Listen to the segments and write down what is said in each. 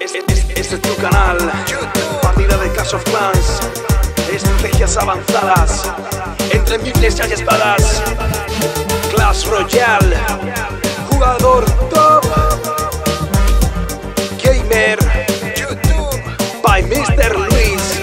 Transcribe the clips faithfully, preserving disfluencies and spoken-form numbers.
Este, este, este es tu canal, partida de Clash of Clans, estrategias avanzadas, entre miles hay espadas, Clash Royale, jugador top, gamer, YouTube, by mister Luis.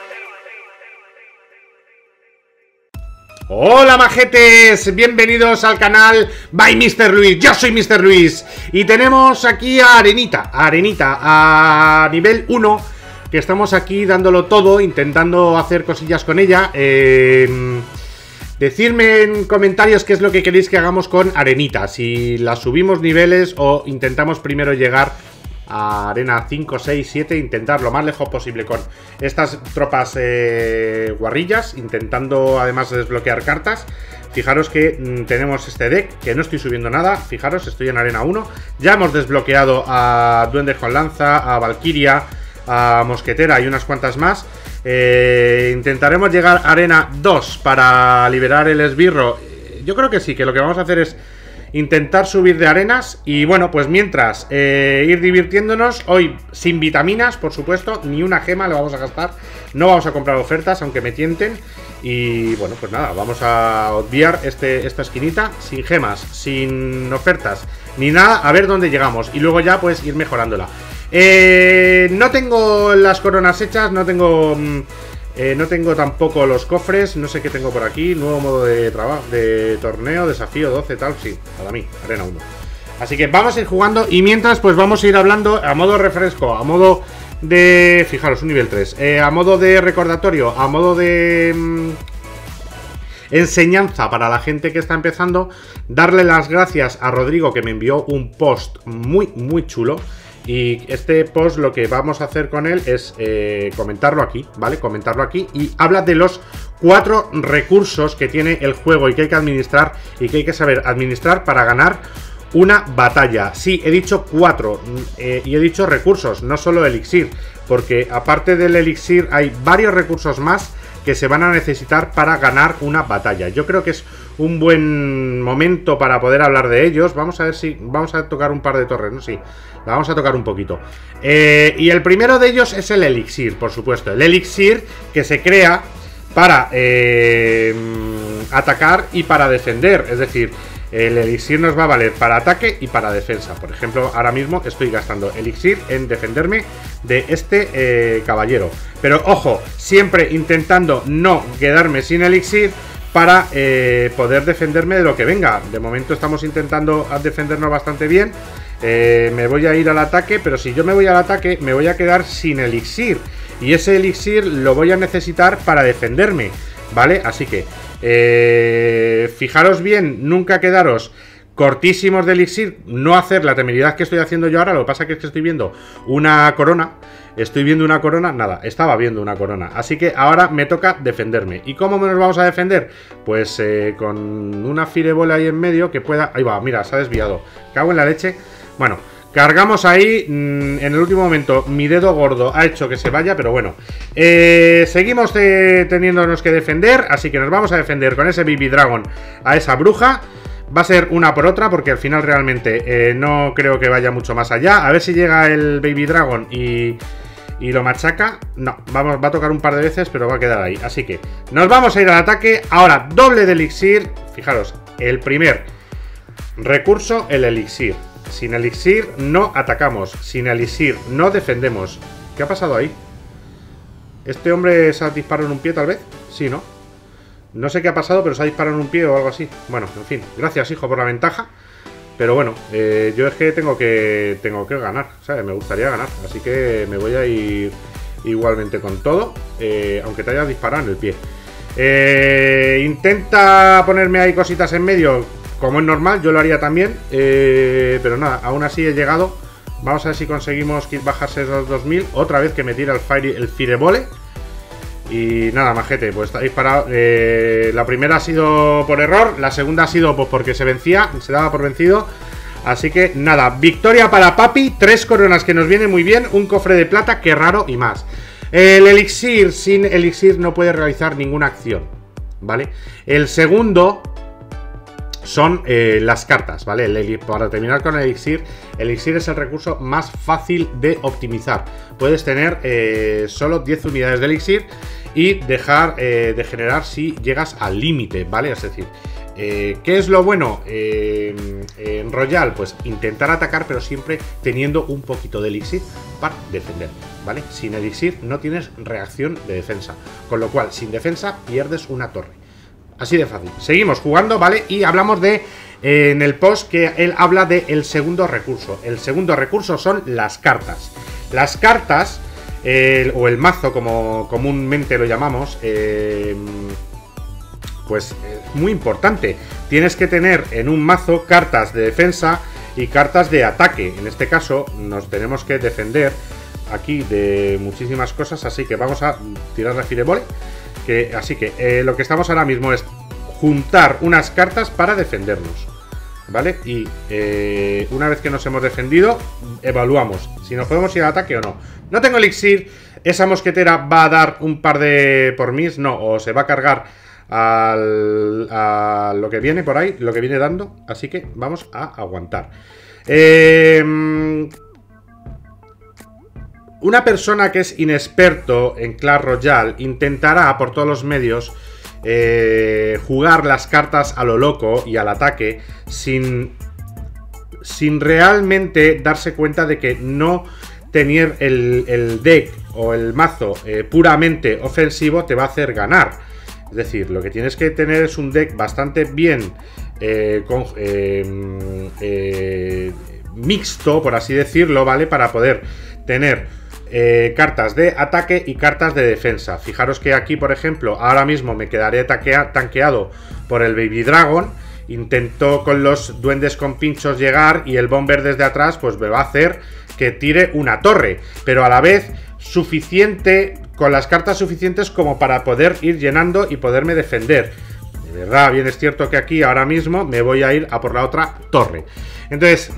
Hola majetes, bienvenidos al canal by mister Luis, yo soy mister Luis y tenemos aquí a Arenita, a Arenita a nivel uno, que estamos aquí dándolo todo, intentando hacer cosillas con ella. eh, Decidme en comentarios qué es lo que queréis que hagamos con Arenita, si la subimos niveles o intentamos primero llegar a arena cinco, seis, siete, intentar lo más lejos posible con estas tropas eh, guarrillas, intentando además desbloquear cartas. Fijaros que mmm, tenemos este deck, que no estoy subiendo nada, fijaros, estoy en arena uno, ya hemos desbloqueado a Duendes con Lanza, a Valkyria, a Mosquetera y unas cuantas más. eh, Intentaremos llegar a arena dos para liberar el esbirro. Yo creo que sí, que lo que vamos a hacer es intentar subir de arenas y bueno, pues mientras eh, ir divirtiéndonos. Hoy sin vitaminas, por supuesto, ni una gema le vamos a gastar. No vamos a comprar ofertas, aunque me tienten. Y bueno, pues nada, vamos a obviar este, esta esquinita sin gemas, sin ofertas, ni nada, a ver dónde llegamos. Y luego ya pues ir mejorándola. eh, No tengo las coronas hechas, no tengo... Mmm, Eh, no tengo tampoco los cofres, no sé qué tengo por aquí. Nuevo modo de trabajo, de torneo, desafío doce, tal, sí, para mí, arena uno. Así que vamos a ir jugando y mientras pues vamos a ir hablando a modo refresco, a modo de... Fijaros, un nivel tres, eh, a modo de recordatorio, a modo de... Mmm, enseñanza para la gente que está empezando. Darle las gracias a Rodrigo, que me envió un post muy, muy chulo. Y este post lo que vamos a hacer con él es eh, comentarlo aquí, ¿vale? Comentarlo aquí y habla de los cuatro recursos que tiene el juego y que hay que administrar y que hay que saber administrar para ganar una batalla. Sí, he dicho cuatro eh, y he dicho recursos, no solo elixir, porque aparte del elixir hay varios recursos más que se van a necesitar para ganar una batalla. Yo creo que es un buen momento para poder hablar de ellos. Vamos a ver si vamos a tocar un par de torres, ¿no? Sí, la vamos a tocar un poquito. Eh, y el primero de ellos es el elixir, por supuesto. El elixir que se crea para eh, atacar y para defender. Es decir, el elixir nos va a valer para ataque y para defensa. Por ejemplo, ahora mismo estoy gastando elixir en defenderme de este eh, caballero. Pero ojo, siempre intentando no quedarme sin elixir para eh, poder defenderme de lo que venga. De momento estamos intentando defendernos bastante bien. eh, Me voy a ir al ataque, pero si yo me voy al ataque me voy a quedar sin elixir. Y ese elixir lo voy a necesitar para defenderme, ¿vale? Así que eh, fijaros bien, nunca quedaros cortísimos de elixir. No hacer la temeridad que estoy haciendo yo ahora. Lo que pasa es que estoy viendo una corona. Estoy viendo una corona, nada, estaba viendo una corona. Así que ahora me toca defenderme. ¿Y cómo nos vamos a defender? Pues eh, con una firebola ahí en medio que pueda... Ahí va, mira, se ha desviado. Cago en la leche. Bueno, cargamos ahí. En el último momento mi dedo gordo ha hecho que se vaya, pero bueno. eh, Seguimos de, teniéndonos que defender. Así que nos vamos a defender con ese Baby Dragon a esa bruja. Va a ser una por otra porque al final realmente eh, no creo que vaya mucho más allá. A ver si llega el Baby Dragon y... y lo machaca. No, vamos, va a tocar un par de veces, pero va a quedar ahí. Así que nos vamos a ir al ataque. Ahora, doble de elixir. Fijaros, el primer recurso, el elixir. Sin elixir no atacamos. Sin elixir no defendemos. ¿Qué ha pasado ahí? ¿Este hombre se ha disparado en un pie tal vez? Sí, ¿no? No sé qué ha pasado, pero se ha disparado en un pie o algo así. Bueno, en fin, gracias hijo por la ventaja. Pero bueno, eh, yo es que tengo que tengo que ganar, ¿sabes? Me gustaría ganar, así que me voy a ir igualmente con todo, eh, aunque te hayas disparado en el pie. eh, Intenta ponerme ahí cositas en medio, como es normal, yo lo haría también, eh, pero nada, aún así he llegado. Vamos a ver si conseguimos bajarse esos dos mil. Otra vez que me tira el, fire, el firebole. Y nada, majete, pues está disparado. eh, La primera ha sido por error, la segunda ha sido pues porque se vencía, se daba por vencido. Así que nada, victoria para Papi. Tres coronas que nos viene muy bien. Un cofre de plata, qué raro y más. El elixir, sin elixir no puede realizar ninguna acción, ¿vale? El segundo son eh, las cartas, ¿vale? El, para terminar con el elixir, el elixir es el recurso más fácil de optimizar. Puedes tener eh, solo diez unidades de elixir y dejar eh, de generar si llegas al límite, ¿vale? Es decir, eh, ¿qué es lo bueno eh, en Royal? Pues intentar atacar, pero siempre teniendo un poquito de elixir para defender, ¿vale? Sin elixir no tienes reacción de defensa, con lo cual sin defensa pierdes una torre. Así de fácil. Seguimos jugando, ¿vale? Y hablamos de, eh, en el post, que él habla del segundo recurso. El segundo recurso son las cartas. Las cartas, eh, o el mazo, como comúnmente lo llamamos, eh, pues es muy importante. Tienes que tener en un mazo cartas de defensa y cartas de ataque. En este caso, nos tenemos que defender aquí de muchísimas cosas, así que vamos a tirar la fireball. Que, así que eh, lo que estamos ahora mismo es juntar unas cartas para defendernos, ¿vale? Y eh, una vez que nos hemos defendido, evaluamos si nos podemos ir al ataque o no. No tengo elixir, esa mosquetera va a dar un par de por mis, no, o se va a cargar al, a lo que viene por ahí, lo que viene dando, así que vamos a aguantar. Eh... Una persona que es inexperto en Clash Royale intentará por todos los medios eh, jugar las cartas a lo loco y al ataque sin, sin realmente darse cuenta de que no tener el, el deck o el mazo eh, puramente ofensivo te va a hacer ganar. Es decir, lo que tienes que tener es un deck bastante bien eh, con, eh, eh, mixto, por así decirlo, ¿vale? Para poder tener Eh, cartas de ataque y cartas de defensa. Fijaros que aquí, por ejemplo, ahora mismo me quedaré tanqueado por el Baby Dragon. Intento con los duendes con pinchos llegar y el Bomber desde atrás pues me va a hacer que tire una torre, pero a la vez suficiente, con las cartas suficientes como para poder ir llenando y poderme defender. De verdad, bien es cierto que aquí ahora mismo me voy a ir a por la otra torre. Entonces,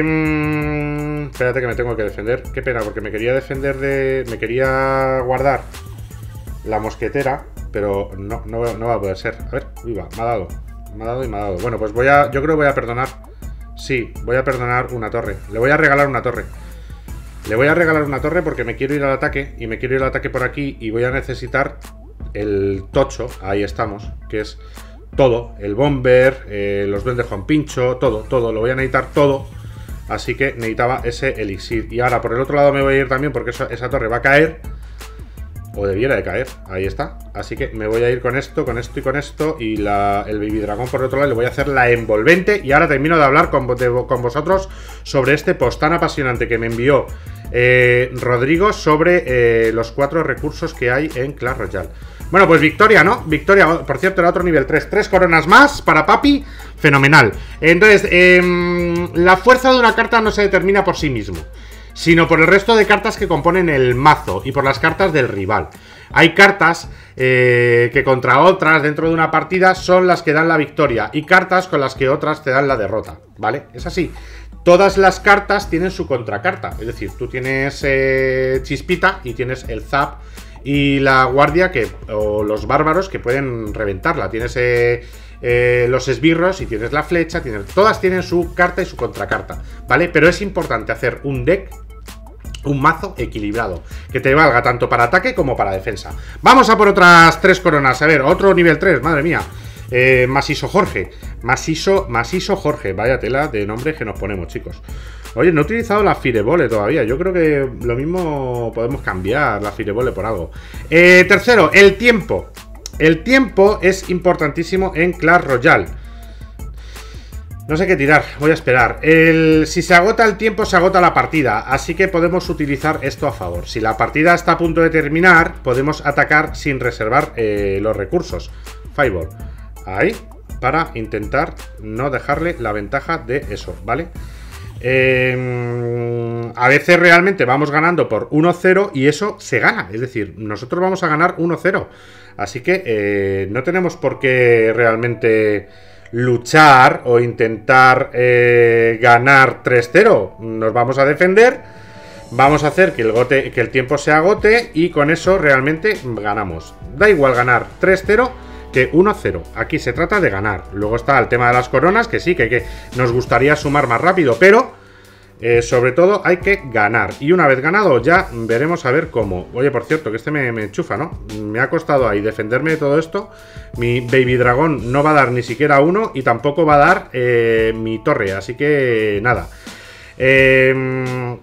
eh, espérate que me tengo que defender. Qué pena, porque me quería defender de... Me quería guardar la mosquetera, pero no, no, no va a poder ser. A ver, uy, va, me ha dado. Me ha dado y me ha dado. Bueno, pues voy a... Yo creo que voy a perdonar. Sí, voy a perdonar una torre. Le voy a regalar una torre. Le voy a regalar una torre porque me quiero ir al ataque. Y me quiero ir al ataque por aquí. Y voy a necesitar el tocho. Ahí estamos. Que es... todo, el bomber, eh, los duendes con pincho, todo, todo, lo voy a necesitar todo. Así que necesitaba ese elixir. Y ahora por el otro lado me voy a ir también porque eso, esa torre va a caer. O debiera de caer, ahí está. Así que me voy a ir con esto, con esto y con esto. Y la, el Baby Dragón por el otro lado le voy a hacer la envolvente. Y ahora termino de hablar con, de, con vosotros sobre este post tan apasionante que me envió eh, Rodrigo sobre eh, los cuatro recursos que hay en Clash Royale. Bueno, pues victoria, ¿no? Victoria, por cierto, era otro nivel tres. Tres coronas más para Papi. Fenomenal. Entonces, eh, la fuerza de una carta no se determina por sí mismo, sino por el resto de cartas que componen el mazo y por las cartas del rival. Hay cartas eh, que contra otras dentro de una partida son las que dan la victoria y cartas con las que otras te dan la derrota, ¿vale? Es así. Todas las cartas tienen su contracarta. Es decir, tú tienes eh, Chispita y tienes el Zap y la guardia que, o los bárbaros que pueden reventarla. Tienes eh, eh, los esbirros y tienes la flecha. Tienes, todas tienen su carta y su contracarta, ¿vale? Pero es importante hacer un deck, un mazo equilibrado, que te valga tanto para ataque como para defensa. Vamos a por otras tres coronas. A ver, otro nivel tres, madre mía. Eh, Masiso Jorge. Masiso, Masiso Jorge. Vaya tela de nombre que nos ponemos, chicos. Oye, no he utilizado la Fireball todavía. Yo creo que lo mismo podemos cambiar la Fireball por algo. Eh, tercero, el tiempo. El tiempo es importantísimo en Clash Royale. No sé qué tirar, voy a esperar. El, si se agota el tiempo, se agota la partida. Así que podemos utilizar esto a favor. Si la partida está a punto de terminar, podemos atacar sin reservar eh, los recursos. Fireball. Ahí, para intentar no dejarle la ventaja de eso, ¿vale? Eh, a veces realmente vamos ganando por uno cero y eso se gana. Es decir, nosotros vamos a ganar uno cero. Así que eh, no tenemos por qué realmente luchar o intentar eh, ganar tres cero. Nos vamos a defender, vamos a hacer que el, gote, que el tiempo se agote y con eso realmente ganamos. Da igual ganar tres cero que uno cero. Aquí se trata de ganar. Luego está el tema de las coronas, que sí, que, que nos gustaría sumar más rápido, pero eh, sobre todo hay que ganar. Y una vez ganado ya veremos a ver cómo. Oye, por cierto, que este me, me enchufa, ¿no? Me ha costado ahí defenderme de todo esto. Mi Baby Dragón no va a dar ni siquiera uno y tampoco va a dar eh, mi torre, así que nada. Eh...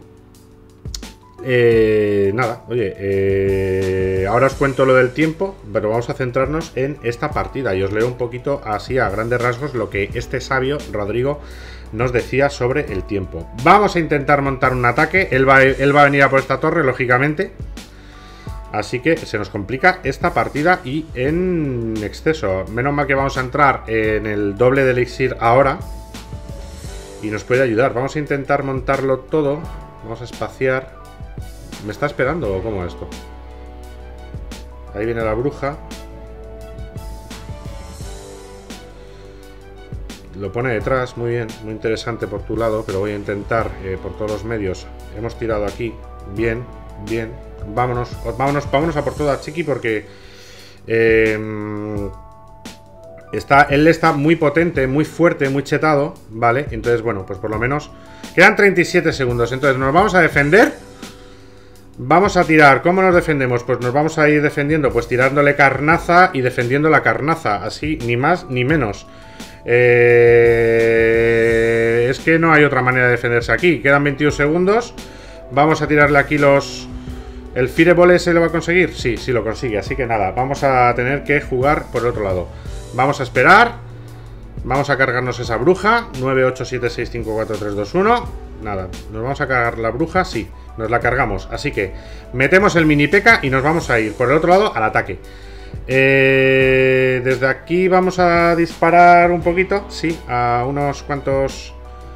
Eh, nada, oye, eh, ahora os cuento lo del tiempo, pero vamos a centrarnos en esta partida y os leo un poquito así a grandes rasgos lo que este sabio, Rodrigo, nos decía sobre el tiempo. Vamos a intentar montar un ataque, él va, él va a venir a por esta torre, lógicamente, así que se nos complica esta partida y en exceso. Menos mal que vamos a entrar en el doble de elixir ahora y nos puede ayudar. Vamos a intentar montarlo todo, vamos a espaciar. ¿Me está esperando o cómo es esto? Ahí viene la bruja. Lo pone detrás, muy bien, muy interesante por tu lado, pero voy a intentar eh, por todos los medios. Hemos tirado aquí, bien, bien. Vámonos, vámonos, vámonos a por todas, chiqui, porque eh, está, él está muy potente, muy fuerte, muy chetado, ¿vale? Entonces, bueno, pues por lo menos quedan treinta y siete segundos. Entonces nos vamos a defender. Vamos a tirar. ¿Cómo nos defendemos? Pues nos vamos a ir defendiendo, pues tirándole carnaza y defendiendo la carnaza. Así, ni más ni menos. Eh... Es que no hay otra manera de defenderse aquí. Quedan veintiún segundos. Vamos a tirarle aquí los... ¿El Fireball ese lo va a conseguir? Sí, sí lo consigue. Así que nada, vamos a tener que jugar por el otro lado. Vamos a esperar. Vamos a cargarnos esa bruja. nueve, ocho, siete, seis, cinco, cuatro, tres, dos, uno. Nada, nos vamos a cargar la bruja, sí. Nos la cargamos, así que metemos el mini P K y nos vamos a ir por el otro lado al ataque. eh, Desde aquí vamos a disparar un poquito. Sí, a unos cuantos.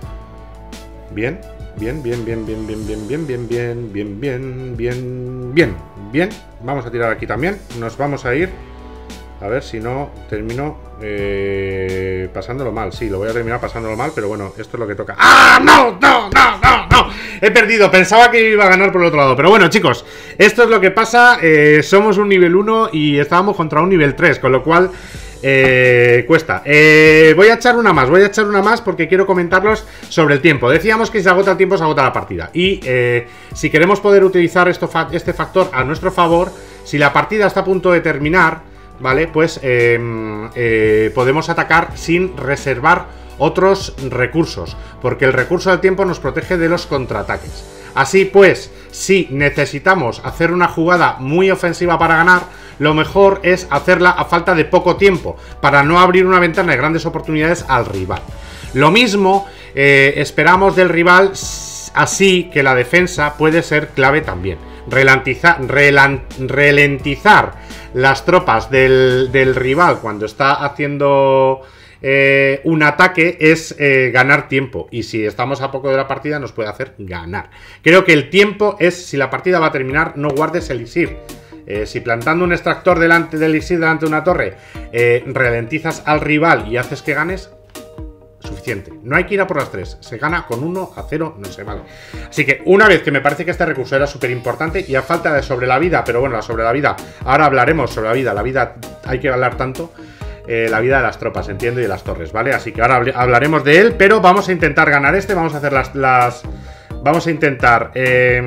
Bien, bien, bien, bien, bien, bien, bien, bien, bien, bien, bien, bien, bien, bien, bien. Vamos a tirar aquí también. Nos vamos a ir. A ver si no termino eh, pasándolo mal. Sí, lo voy a terminar pasándolo mal, pero bueno, esto es lo que toca. ¡Ah! ¡No! ¡No! ¡No! ¡No! ¡No! He perdido, pensaba que iba a ganar por el otro lado. Pero bueno, chicos, esto es lo que pasa. eh, Somos un nivel uno y estábamos contra un nivel tres, con lo cual eh, cuesta. eh, Voy a echar una más, voy a echar una más porque quiero comentarlos sobre el tiempo. Decíamos que si se agota el tiempo, se agota la partida. Y eh, si queremos poder utilizar esto, este factor a nuestro favor, si la partida está a punto de terminar, ¿vale? Pues eh, eh, podemos atacar sin reservar otros recursos, porque el recurso del tiempo nos protege de los contraataques. Así pues, si necesitamos hacer una jugada muy ofensiva para ganar, lo mejor es hacerla a falta de poco tiempo, para no abrir una ventana de grandes oportunidades al rival. Lo mismo eh, esperamos del rival, así que la defensa puede ser clave también. Ralentizar, ralentizar las tropas del, del rival cuando está haciendo eh, un ataque es eh, ganar tiempo, y si estamos a poco de la partida nos puede hacer ganar. Creo que el tiempo es, si la partida va a terminar, no guardes elixir. Eh, si plantando un extractor delante del elixir delante de una torre eh, ralentizas al rival y haces que ganes, suficiente. No hay que ir a por las tres. Se gana con uno a cero, no sé, vale. Así que una vez que me parece que este recurso era súper importante, y a falta de sobre la vida, pero bueno, la sobre la vida, ahora hablaremos sobre la vida. La vida hay que hablar tanto. Eh, la vida de las tropas, entiendo, y de las torres, ¿vale? Así que ahora hablaremos de él, pero vamos a intentar ganar este. Vamos a hacer las... las vamos a intentar eh,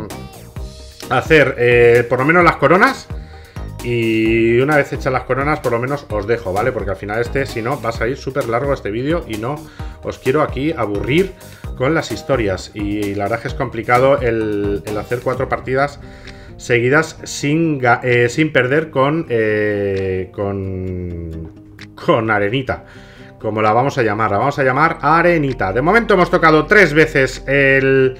hacer eh, por lo menos las coronas. Y una vez hechas las coronas, por lo menos os dejo, ¿vale? Porque al final este, si no, va a salir súper largo este vídeo y no os quiero aquí aburrir con las historias. Y la verdad es que es complicado el, el hacer cuatro partidas seguidas sin, eh, sin perder con, eh, con, con Arenita, como la vamos a llamar. La vamos a llamar Arenita. De momento hemos tocado tres veces el...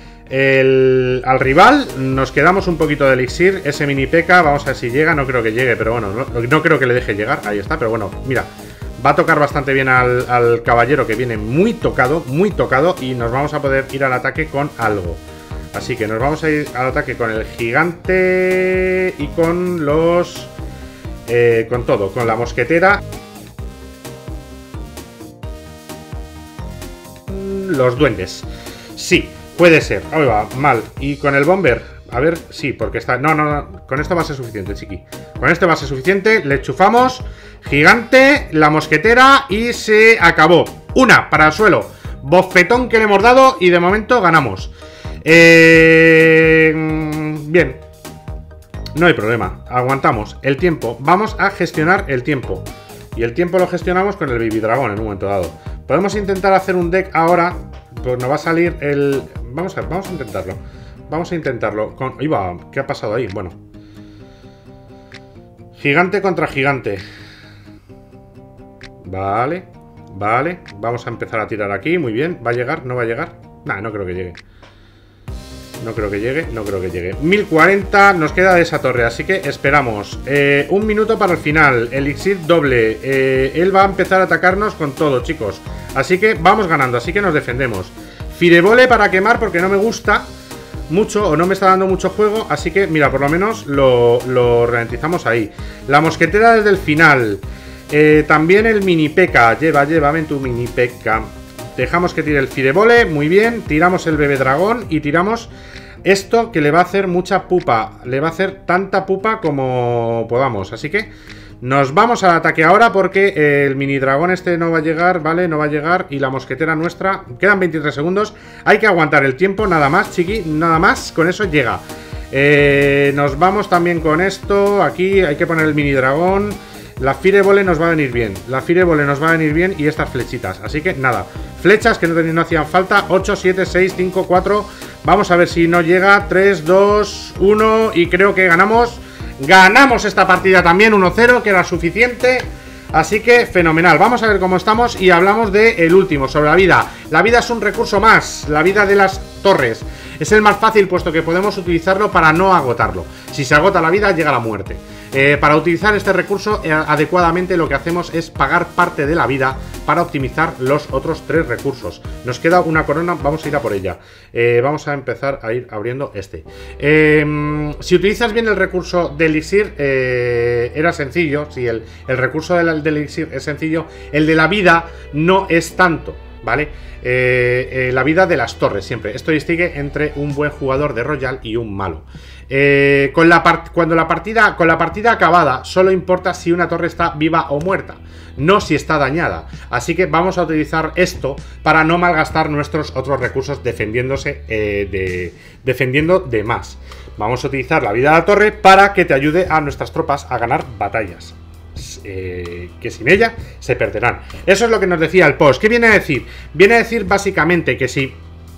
El, al rival, nos quedamos un poquito de elixir. Ese mini P K, vamos a ver si llega. No creo que llegue, pero bueno, no, no creo que le deje llegar. Ahí está, pero bueno, mira, va a tocar bastante bien al, al caballero, que viene muy tocado, muy tocado. Y nos vamos a poder ir al ataque con algo. Así que nos vamos a ir al ataque con el gigante y con los... Eh, con todo, con la mosquetera. Los duendes. Sí. Puede ser. Ahí va, mal. Y con el bomber, a ver, sí, porque está... No, no, no, con esto va a ser suficiente, chiqui. Con esto va a ser suficiente, le chufamos. Gigante, la mosquetera y se acabó. Una para el suelo. Bofetón que le hemos dado y de momento ganamos. Eh... Bien. No hay problema, aguantamos el tiempo. Vamos a gestionar el tiempo. Y el tiempo lo gestionamos con el Baby Dragón en un momento dado. Podemos intentar hacer un deck ahora. Pues nos va a salir el... Vamos a ver, vamos a intentarlo. Vamos a intentarlo con... Ahí va, ¿qué ha pasado ahí? Bueno. Gigante contra gigante. Vale, vale. Vamos a empezar a tirar aquí, muy bien. ¿Va a llegar? ¿No va a llegar? Nah, no creo que llegue. No creo que llegue, no creo que llegue. mil cuarenta nos queda de esa torre, así que esperamos. Eh, un minuto para el final. Elixir doble. Eh, él va a empezar a atacarnos con todo, chicos. Así que vamos ganando, así que nos defendemos. Firebole para quemar porque no me gusta mucho o no me está dando mucho juego. Así que, mira, por lo menos lo, lo ralentizamos ahí. La mosquetera desde el final. Eh, también el mini P.E.K.K.A. Lleva, llévame tu mini P.E.K.K.A. Dejamos que tire el Firebole, muy bien. Tiramos el bebé dragón y tiramos esto que le va a hacer mucha pupa. Le va a hacer tanta pupa como podamos. Así que nos vamos al ataque ahora porque el mini dragón este no va a llegar, ¿vale? No va a llegar. Y la mosquetera nuestra, quedan veintitrés segundos. Hay que aguantar el tiempo, nada más, chiqui, nada más. Con eso llega. Eh, nos vamos también con esto. Aquí hay que poner el mini dragón. La Firebole nos va a venir bien. La Firebole nos va a venir bien y estas flechitas. Así que nada, flechas que no, no hacían falta. Ocho, siete, seis, cinco, cuatro. Vamos a ver si no llega. tres, dos, uno. Y creo que ganamos. Ganamos esta partida también, uno cero, que era suficiente. Así que fenomenal. Vamos a ver cómo estamos y hablamos del último, sobre la vida. La vida es un recurso más. La vida de las torres. Es el más fácil puesto que podemos utilizarlo para no agotarlo. Si se agota la vida, llega la muerte. Eh, para utilizar este recurso eh, adecuadamente lo que hacemos es pagar parte de la vida para optimizar los otros tres recursos. Nos queda una corona, vamos a ir a por ella. Eh, vamos a empezar a ir abriendo este. Eh, si utilizas bien el recurso de elixir, eh, era sencillo. Si el, el recurso del, del elixir es sencillo, el de la vida no es tanto, ¿vale? Eh, eh, la vida de las torres siempre. Esto distingue entre un buen jugador de Royal y un malo. Eh, con la part cuando la partida con la partida acabada solo importa si una torre está viva o muerta, no si está dañada. Así que vamos a utilizar esto para no malgastar nuestros otros recursos defendiéndose eh, de, defendiendo de más. Vamos a utilizar la vida de la torre para que te ayude a nuestras tropas a ganar batallas. Eh, que sin ella se perderán. Eso es lo que nos decía el post. ¿Qué viene a decir? Viene a decir básicamente que si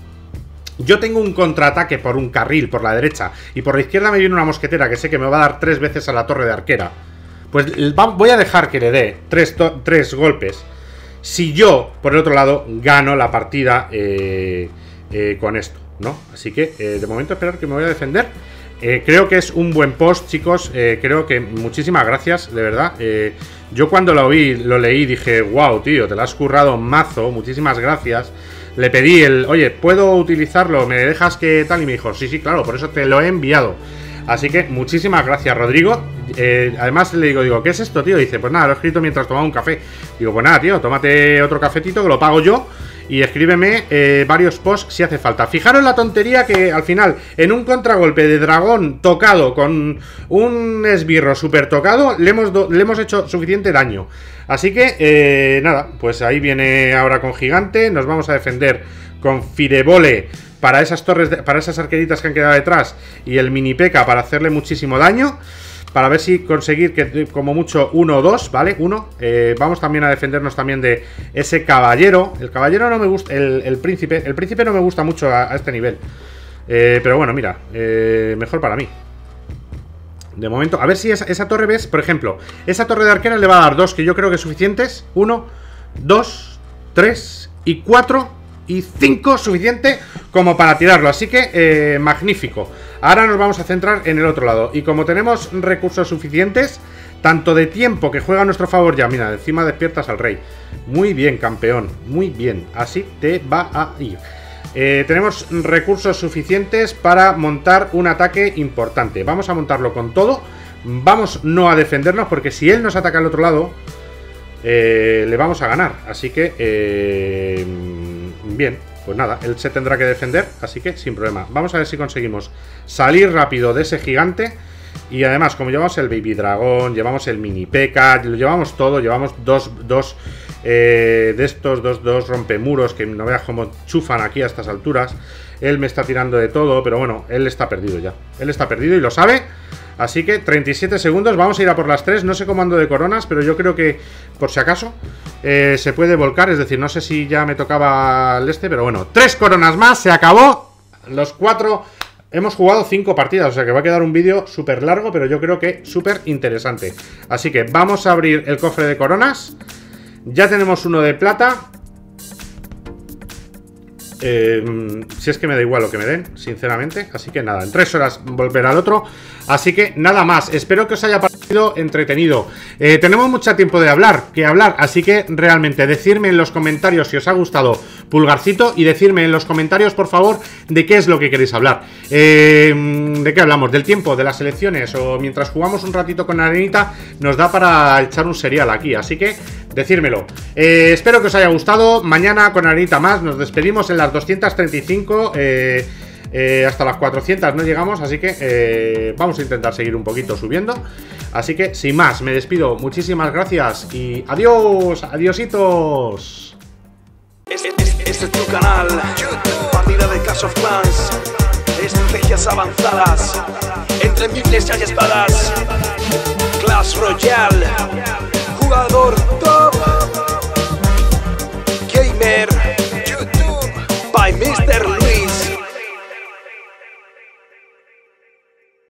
yo tengo un contraataque por un carril, por la derecha, y por la izquierda me viene una mosquetera que sé que me va a dar tres veces a la torre de arquera, pues voy a dejar que le dé tres, tres golpes. Si yo, por el otro lado, gano la partida eh, eh, con esto, ¿no? Así que, eh, de momento, esperar que me voy a defender. Eh, creo que es un buen post, chicos. Eh, creo que muchísimas gracias, de verdad. Eh, yo cuando lo vi, lo leí, dije, wow, tío, te lo has currado mazo, muchísimas gracias. Le pedí el, oye, ¿puedo utilizarlo? ¿Me dejas que tal? Y me dijo, sí, sí, claro, por eso te lo he enviado. Así que muchísimas gracias, Rodrigo. Eh, además le digo, digo, ¿qué es esto, tío? Dice, pues nada, lo he escrito mientras tomaba un café. Digo, pues nada, tío, tómate otro cafetito que lo pago yo. Y escríbeme eh, varios posts si hace falta. Fijaros la tontería que al final, en un contragolpe de dragón tocado con un esbirro súper tocado, le hemos, le hemos hecho suficiente daño. Así que, eh, nada, pues ahí viene ahora con gigante. Nos vamos a defender con Firebole para esas torres, de, para esas arqueritas que han quedado detrás. Y el mini P.E.K.K.A. para hacerle muchísimo daño. Para ver si conseguir que como mucho uno o dos, ¿vale? Uno. Eh, vamos también a defendernos también de ese caballero. El caballero no me gusta, el, el príncipe. El príncipe no me gusta mucho a, a este nivel. Eh, pero bueno, mira, eh, mejor para mí. De momento, a ver si esa, esa torre, ¿ves? Por ejemplo, esa torre de arquera le va a dar dos, que yo creo que suficientes. Uno, dos, tres y cuatro y cinco, suficiente como para tirarlo. Así que, eh, magnífico. Ahora nos vamos a centrar en el otro lado. Y como tenemos recursos suficientes, tanto de tiempo que juega a nuestro favor ya, mira, encima despiertas al rey. Muy bien, campeón, muy bien. Así te va a ir. Eh, tenemos recursos suficientes para montar un ataque importante. Vamos a montarlo con todo. Vamos no a defendernos, porque si él nos ataca al otro lado, eh, le vamos a ganar. Así que, eh, bien, pues nada, él se tendrá que defender, así que sin problema. Vamos a ver si conseguimos salir rápido de ese gigante. Y además, como llevamos el Baby Dragón, llevamos el Mini P.E.K.K.A, lo llevamos todo, llevamos dos, dos eh, de estos, dos, dos rompemuros que no veas cómo chufan aquí a estas alturas. Él me está tirando de todo, pero bueno, él está perdido ya. Él está perdido y lo sabe. Así que treinta y siete segundos, vamos a ir a por las tres. No sé cómo ando de coronas, pero yo creo que, por si acaso, eh, se puede volcar. Es decir, no sé si ya me tocaba el este, pero bueno, tres coronas más, se acabó. Los cuatro... Hemos jugado cinco partidas, o sea que va a quedar un vídeo súper largo, pero yo creo que súper interesante. Así que vamos a abrir el cofre de coronas. Ya tenemos uno de plata. Eh, si es que me da igual lo que me den, sinceramente. Así que nada, en tres horas volver al otro. Así que nada más, espero que os haya parecido entretenido. eh, Tenemos mucho tiempo de hablar, que hablar. Así que realmente decidme en los comentarios si os ha gustado, pulgarcito. Y decirme en los comentarios, por favor, de qué es lo que queréis hablar. eh, ¿De qué hablamos? ¿Del tiempo? ¿De las elecciones? ¿O mientras jugamos un ratito con Arenita nos da para echar un serial aquí? Así que decírmelo. eh, Espero que os haya gustado. Mañana con Arenita más, nos despedimos en las doscientas treinta y cinco. Eh... Eh, hasta las cuatrocientas no llegamos, así que eh, vamos a intentar seguir un poquito subiendo. Así que sin más, me despido. Muchísimas gracias y adiós, adiositos. Este, este, este es tu canal, partida de Clash of Clans, estrategias avanzadas, entre miles y espadas, Clash Royale.